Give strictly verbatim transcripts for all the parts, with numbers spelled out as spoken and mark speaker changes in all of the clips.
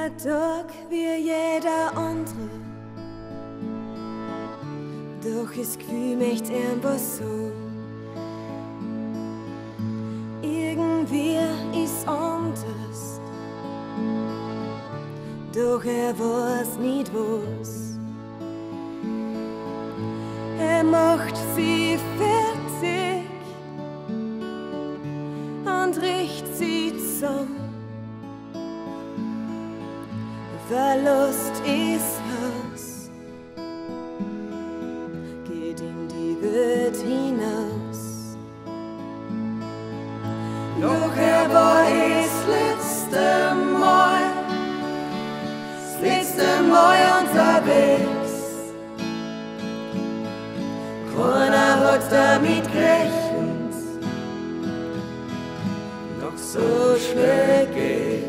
Speaker 1: Ein Tag wie jeder andere, doch das Gefühl möchte irgendwas so. Irgendwie ist anders, doch er weiß nicht was. Er macht sie fertig und richtet sie zusammen. Verlust ist Haus, geht in die Welt hinaus. Doch er war das letzte Mal, das letzte Mal unterwegs. Keiner hat damit gerechnet, doch so schnell geht's.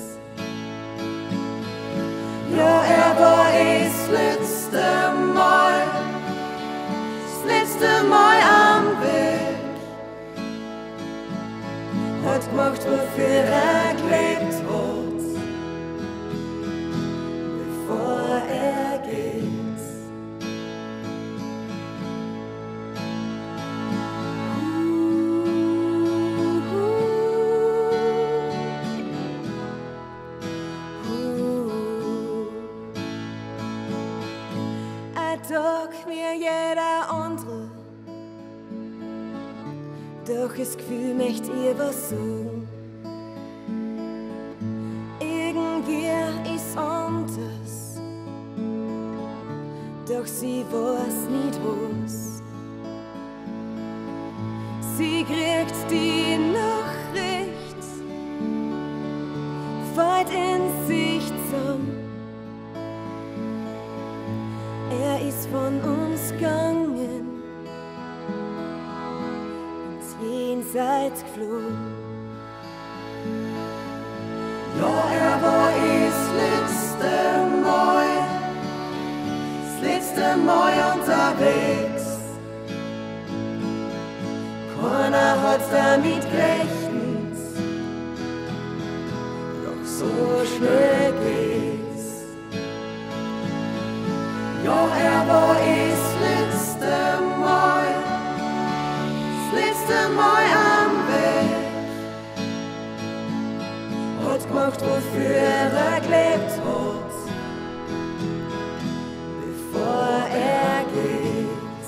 Speaker 1: Ja, er war das letzte Mal, das letzte Mal am Weg. Hat gemacht, wofür er gelebt hat, bevor er geht. Tag wie jeder andere, doch das Gefühl möchte ihr was sagen. Irgendwie ist anders, doch sie weiß nicht was. Sie kriegt die Nachricht, fällt in sich zusammen. Er ist von uns gegangen, ins Jenseits geflogen. Ja, er war das letzte Mal, das letzte Mal unterwegs. Keiner hat damit gerechnet, doch so schnell geht's. Ja, er war das letzte Mal, das letzte Mal am Weg. Hat gemacht, wofür er gelebt hat, bevor er geht.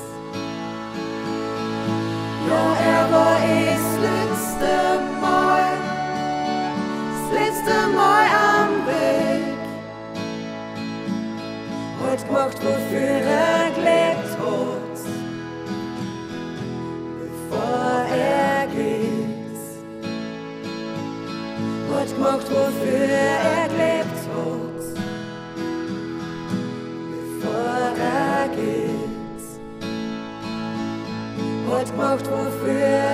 Speaker 1: Ja, er war das letzte Mal, das letzte Mal am Weg. Hat gemacht, wofür er gelebt hat, bevor er geht. Hat gemacht, wofür er gelebt hat, bevor er geht. Hat gemacht, wofür er